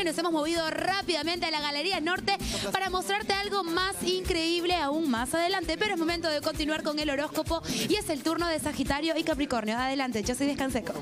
que nos hemos movido rápidamente a la Galería Norte para mostrarte algo más increíble aún más adelante. Pero es momento de continuar con el horóscopo y es el turno de Sagitario y Capricornio. Adelante, yo soy Díaz Canseco.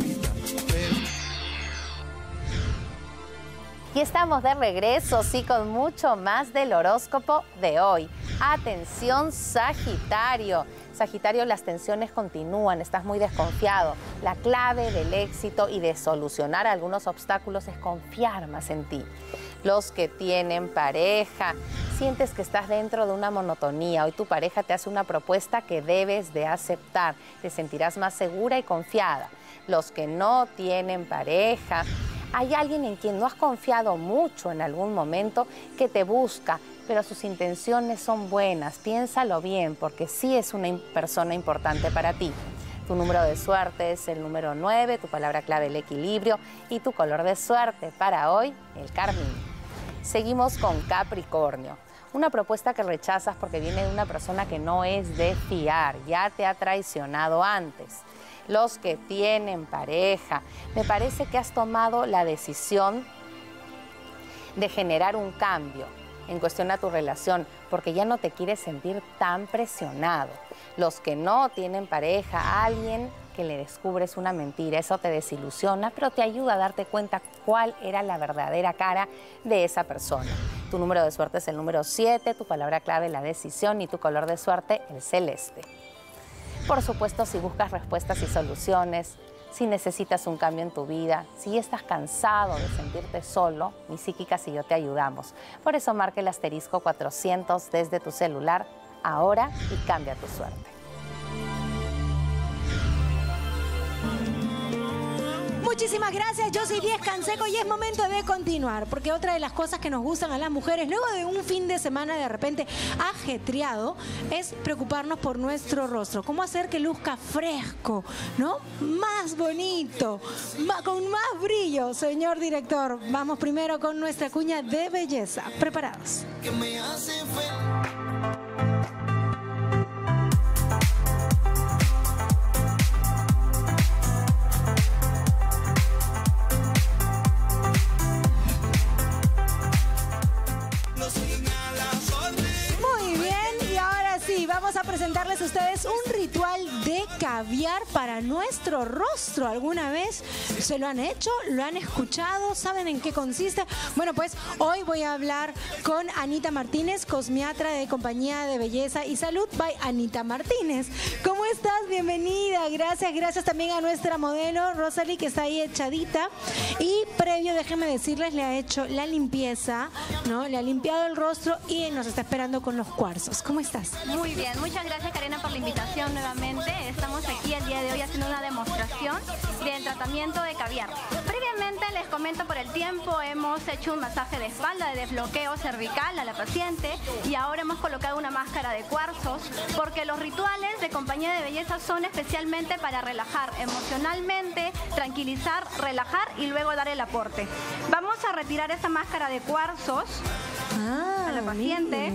Y estamos de regreso, sí, con mucho más del horóscopo de hoy. Atención, Sagitario. Sagitario, las tensiones continúan, estás muy desconfiado. La clave del éxito y de solucionar algunos obstáculos es confiar más en ti. Los que tienen pareja, sientes que estás dentro de una monotonía. Hoy tu pareja te hace una propuesta que debes de aceptar. Te sentirás más segura y confiada. Los que no tienen pareja, hay alguien en quien no has confiado mucho en algún momento que te busca, pero sus intenciones son buenas. Piénsalo bien, porque sí es una persona importante para ti. Tu número de suerte es el número 9, tu palabra clave el equilibrio y tu color de suerte para hoy el carmín. Seguimos con Capricornio. Una propuesta que rechazas porque viene de una persona que no es de fiar, ya te ha traicionado antes. Los que tienen pareja, me parece que has tomado la decisión de generar un cambio en cuestión a tu relación, porque ya no te quieres sentir tan presionado. Los que no tienen pareja, alguien que le descubres una mentira, eso te desilusiona, pero te ayuda a darte cuenta cuál era la verdadera cara de esa persona. Tu número de suerte es el número 7, tu palabra clave la decisión y tu color de suerte el celeste. Por supuesto, si buscas respuestas y soluciones, si necesitas un cambio en tu vida, si estás cansado de sentirte solo, mi psíquicas y yo te ayudamos. Por eso marca el asterisco 400 desde tu celular ahora y cambia tu suerte. Muchísimas gracias, yo soy Díaz Canseco y es momento de continuar, porque otra de las cosas que nos gustan a las mujeres, luego de un fin de semana de repente ajetreado, es preocuparnos por nuestro rostro. ¿Cómo hacer que luzca fresco, ¿no? Más bonito, con más brillo, señor director? Vamos primero con nuestra cuña de belleza. ¿Preparados? Vamos a presentarles a ustedes un ritual de caviar para nuestro rostro. ¿Alguna vez se lo han hecho? ¿Lo han escuchado? ¿Saben en qué consiste? Bueno, pues hoy voy a hablar con Anita Martínez, cosmiatra de Compañía de Belleza y Salud by Anita Martínez. ¿Cómo estás? Bienvenida. Gracias. Gracias también a nuestra modelo Rosalie, que está ahí echadita. Y previo, déjenme decirles, le ha hecho la limpieza, ¿no? Le ha limpiado el rostro y nos está esperando con los cuarzos. ¿Cómo estás? Muy bien, muchas gracias Karina por la invitación nuevamente. Estamos aquí el día de hoy haciendo una demostración del tratamiento de caviar. Previamente les comento por el tiempo, hemos hecho un masaje de espalda, de desbloqueo cervical a la paciente y ahora hemos colocado una máscara de cuarzos porque los rituales de Compañía de Belleza son especialmente para relajar emocionalmente, tranquilizar, relajar y luego dar el aporte. Vamos a retirar esa máscara de cuarzos a la paciente.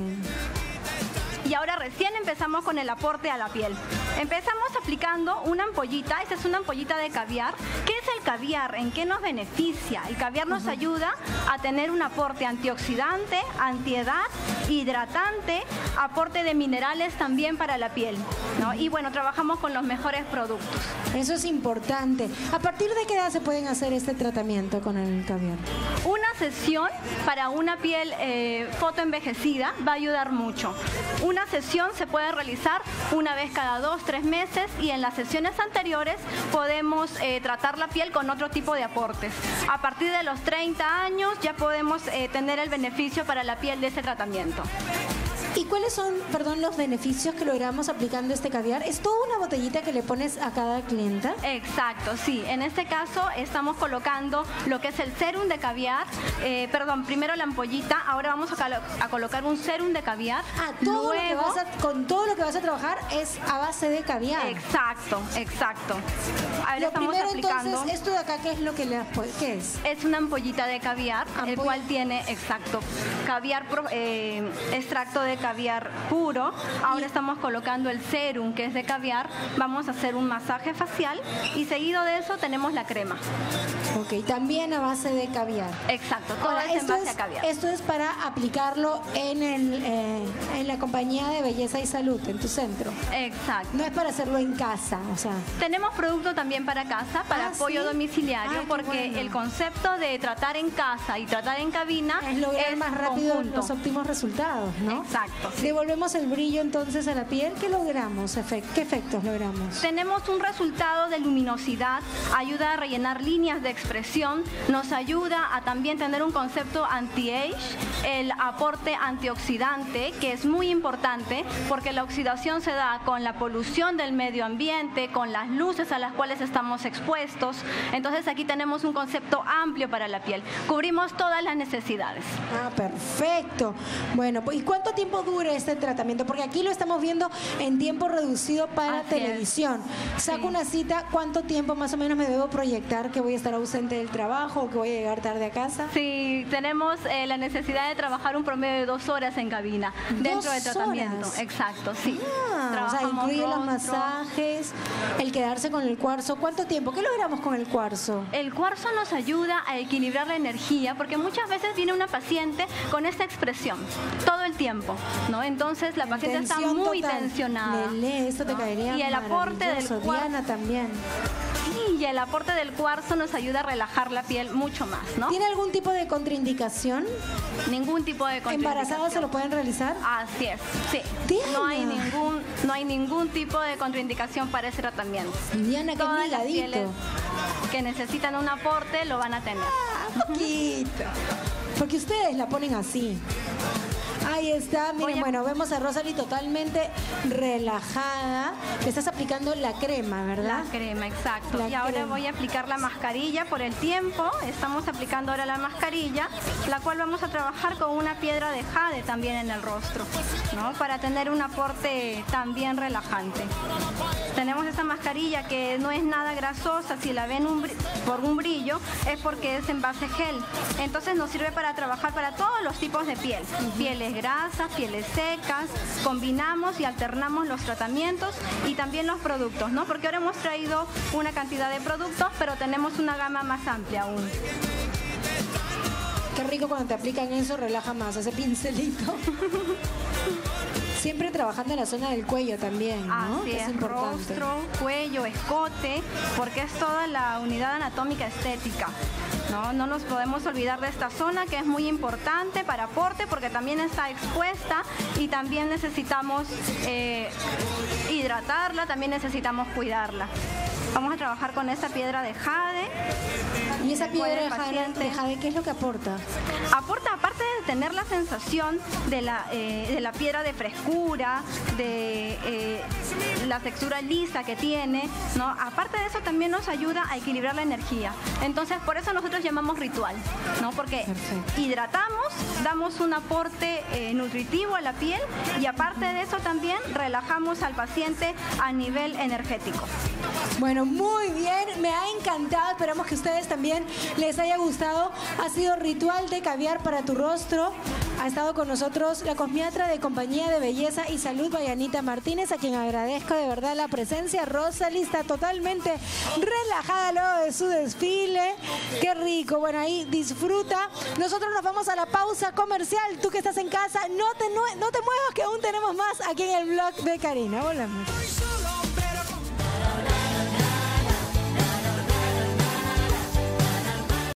Y ahora recién empezamos con el aporte a la piel. Empezamos aplicando una ampollita, esta es una ampollita de caviar. ¿Qué es el caviar? ¿En qué nos beneficia? El caviar nos ayuda a tener un aporte antioxidante, antiedad, hidratante, aporte de minerales también para la piel, ¿no? Y bueno, trabajamos con los mejores productos. Eso es importante. ¿A partir de qué edad se pueden hacer este tratamiento con el caviar? Una sesión para una piel fotoenvejecida va a ayudar mucho. Una sesión se puede realizar una vez cada 2-3 meses y en las sesiones anteriores podemos tratar la piel con otro tipo de aportes. A partir de los 30 años ya podemos tener el beneficio para la piel de ese tratamiento. ¿Y cuáles son, perdón, los beneficios que logramos aplicando este caviar? ¿Es toda una botellita que le pones a cada clienta? Exacto, sí. En este caso estamos colocando lo que es el serum de caviar. Primero la ampollita, ahora vamos a colocar un serum de caviar. Luego, con todo lo que vas a trabajar es a base de caviar. Exacto, exacto. A ver, lo estamos primero aplicando. Entonces, esto de acá, ¿qué es lo que qué es? Es una ampollita de caviar, el cual tiene, exacto, caviar, extracto de caviar puro. Ahora estamos colocando el serum, que es de caviar. Vamos a hacer un masaje facial y seguido de eso tenemos la crema. Ok, también a base de caviar. Exacto, todo Ahora, es en base a caviar. Esto es para aplicarlo en la compañía de belleza y salud, en tu centro. Exacto. No es para hacerlo en casa, o sea. Tenemos producto también para casa, para apoyo ¿sí? domiciliario, Qué porque bueno. el concepto de tratar en casa y tratar en cabina Es lograr más rápido conjunto. los óptimos resultados, ¿no? Exacto. Sí. Devolvemos el brillo entonces a la piel. ¿Qué logramos? ¿Qué efectos logramos? Tenemos un resultado de luminosidad, ayuda a rellenar líneas de expresión, nos ayuda a también tener un concepto anti-age, el aporte antioxidante, que es muy importante porque la oxidación se da con la polución del medio ambiente, con las luces a las cuales estamos expuestos. Entonces aquí tenemos un concepto amplio para la piel. Cubrimos todas las necesidades. Ah, perfecto. Bueno, pues, ¿y cuánto tiempo dura este tratamiento? Porque aquí lo estamos viendo en tiempo reducido para Así es. televisión. Saco Sí. una cita, ¿cuánto tiempo más o menos me debo proyectar que voy a estar ausente del trabajo o que voy a llegar tarde a casa? Sí, tenemos la necesidad de trabajar un promedio de 2 horas en cabina dentro del 2 tratamiento. horas. Exacto, sí. Ah, o sea, Trabajamos incluye los rostro. masajes, el quedarse con el cuarzo. ¿Cuánto tiempo? ¿Qué logramos con el cuarzo? El cuarzo nos ayuda a equilibrar la energía porque muchas veces viene una paciente con esta expresión todo el tiempo, ¿no? Entonces la paciente está Tensión muy total. tensionada. Lele, esto te ¿no? caería Y el aporte del maravilloso. cuarzo, Diana también. y el aporte del cuarzo nos ayuda a relajar la piel mucho más, ¿no? ¿Tiene algún tipo de contraindicación? Ningún tipo de ¿Embarazadas se lo contraindicación. pueden realizar? Así es, sí. Diana. No hay ningún tipo de contraindicación para ese tratamiento. Diana, qué Todas las miladito. pieles que necesitan un aporte lo van a tener. Poquito. Porque ustedes la ponen así. Ahí está, miren, Voy a- bueno, vemos a Rosalie totalmente relajada. Le estás aplicando la crema, ¿verdad? La crema, exacto. La Y ahora crema. voy a aplicar la mascarilla por el tiempo. Estamos aplicando ahora la mascarilla, la cual vamos a trabajar con una piedra de jade también en el rostro, ¿no? Para tener un aporte también relajante. Tenemos esta mascarilla que no es nada grasosa, si la ven por un brillo, es porque es en base gel. Entonces nos sirve para trabajar para todos los tipos de piel. Pieles grasas, pieles secas, combinamos y alternamos los tratamientos y también los productos, ¿no? Porque ahora hemos traído una cantidad de productos, pero tenemos una gama más amplia aún. Qué rico cuando te aplican eso, relaja más, ese pincelito. Siempre trabajando en la zona del cuello también, ¿no? Así Que es, importante. rostro, cuello, escote, porque es toda la unidad anatómica estética. No nos podemos olvidar de esta zona que es muy importante para aporte porque también está expuesta y también necesitamos hidratarla, también necesitamos cuidarla. Vamos a trabajar con esta piedra de jade. ¿Y esa piedra Puede de el paciente- jade, qué es lo que aporta? Aporta, aparte de tener la sensación de la piedra de frescura, de la textura lisa que tiene, ¿no? Aparte de eso también nos ayuda a equilibrar la energía. Entonces, por eso nosotros llamamos ritual, ¿no? Porque Perfecto. hidratamos, damos un aporte nutritivo a la piel y aparte de eso también relajamos al paciente a nivel energético. Bueno, muy bien, me ha encantado, esperamos que a ustedes también les haya gustado. Ha sido Ritual de Caviar para tu Rostro. Ha estado con nosotros la cosmiatra de Compañía de Belleza y Salud, Vayanita Martínez, a quien agradezco de verdad la presencia. Rosalie está totalmente relajada luego de su desfile. Qué rico, bueno, ahí disfruta. Nosotros nos vamos a la pausa comercial. Tú que estás en casa, no te muevas que aún tenemos más aquí en el blog de Karina. Volvemos.